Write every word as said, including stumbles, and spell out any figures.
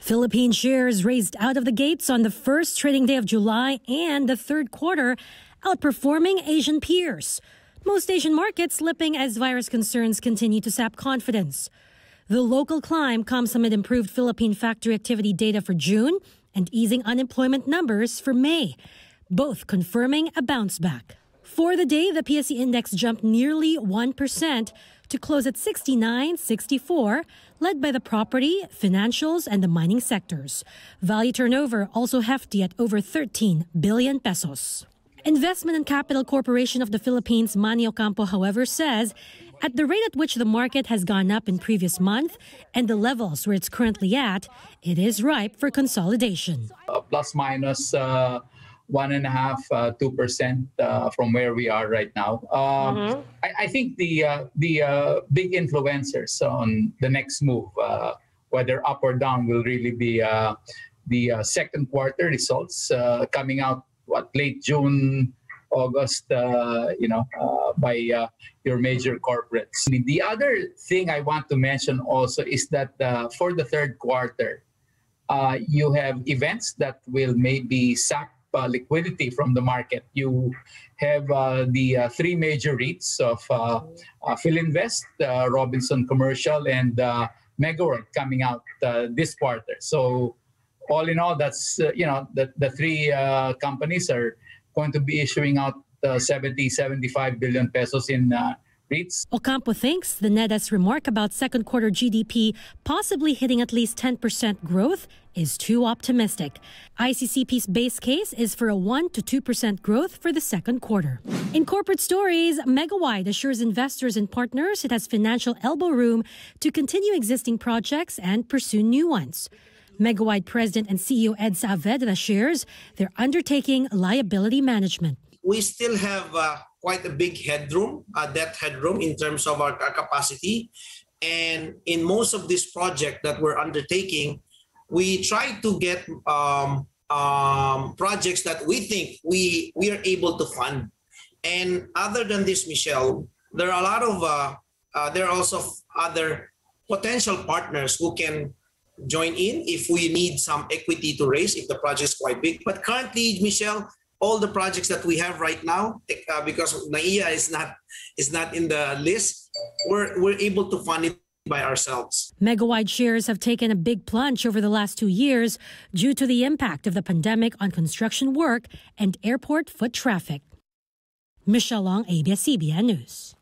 Philippine shares raised out of the gates on the first trading day of July and the third quarter, outperforming Asian peers. Most Asian markets slipping as virus concerns continue to sap confidence. The local climb comes amid improved Philippine factory activity data for June and easing unemployment numbers for May, both confirming a bounce back. For the day, the P S E index jumped nearly one percent to close at sixty-nine sixty-four, led by the property, financials, and the mining sectors. Value turnover also hefty at over thirteen billion pesos. Investment and Capital Corporation of the Philippines, Manny Ocampo, however, says at the rate at which the market has gone up in previous month and the levels where it's currently at, it is ripe for consolidation. Uh, plus minus uh, one and a half, uh, two percent uh, from where we are right now. Um, mm-hmm. I, I think the uh, the uh, big influencers on the next move, uh, whether up or down, will really be uh, the uh, second quarter results uh, coming out what late June, August. Uh, you know, uh, by uh, your major corporates. The other thing I want to mention also is that uh, for the third quarter, uh, you have events that will maybe sap Uh, liquidity from the market. You have uh, the uh, three major REITs of uh, uh, Philinvest, uh, Robinson Commercial, and uh, Megaworld coming out uh, this quarter. So all in all, that's, uh, you know, the, the three uh, companies are going to be issuing out uh, seventy, seventy-five billion pesos in uh, REITs. Ocampo thinks the N E D A's remark about second quarter G D P possibly hitting at least ten percent growth is too optimistic. I C C P's base case is for a one to two percent growth for the second quarter. In corporate stories, Megawide assures investors and partners it has financial elbow room to continue existing projects and pursue new ones. Megawide President and C E O Ed Saavedra shares they're undertaking liability management. We still have uh, quite a big headroom, uh, debt headroom in terms of our, our capacity. And in most of these projects that we're undertaking, we try to get um, um, projects that we think we, we are able to fund. And other than this, Michelle, there are a lot of, uh, uh, there are also other potential partners who can join in if we need some equity to raise, if the project is quite big. But currently, Michelle, all the projects that we have right now, uh, because N A I A is not is not in the list, we're we're able to fund it by ourselves. Megawide shares have taken a big plunge over the last two years due to the impact of the pandemic on construction work and airport foot traffic. Michelle Long, A B S C B N News.